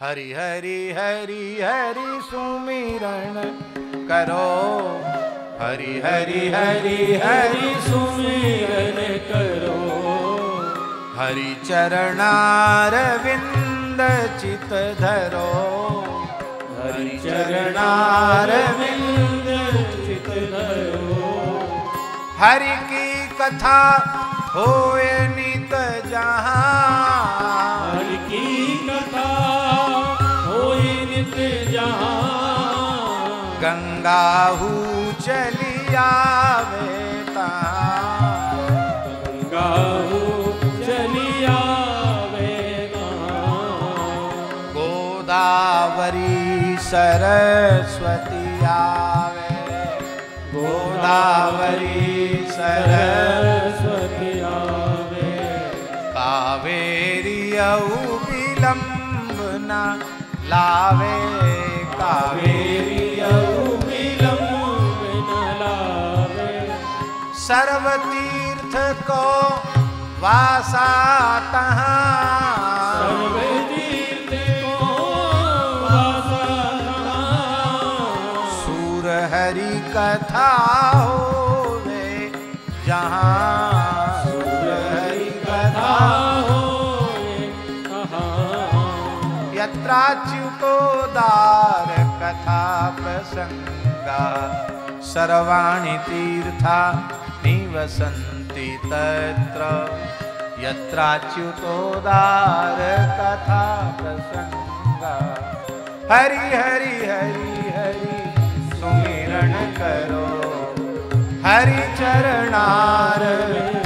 हरि हरि हरि हरि सुमिरन करो, हरि हरि हरि हरि सुमिरन करो। हरि चरणारविंद चित धरो, हरि चरणारविंद चित धरो। हरि की कथा होए नित जहाँ, हरि की कथा होए नित जहाँ। गंगाहू चली आवे तहाँ, गंगाहू चली आवे तहाँ। गोदावरी सरस्वती आवे, गोदावरी सरस्वती आवे। कावेरी विलंब न लावे, कावेरी विलंब न लावे। सर्वतीर्थ को वासा तहाँ, सर्वतीर्थ को वासा तहाँ। सूर हरि कथा होवे जहाँ, सूर हरि कथा होवे तहाँ। यत्राच्युतोदार कथा प्रसंगा, सर्वाणि तीर्था निवसन्ति तत्र। यत्राच्युतोदार कथा प्रसंगा, हरि हरि हरि हरि सुमिरन करो, हरि चरणारविंद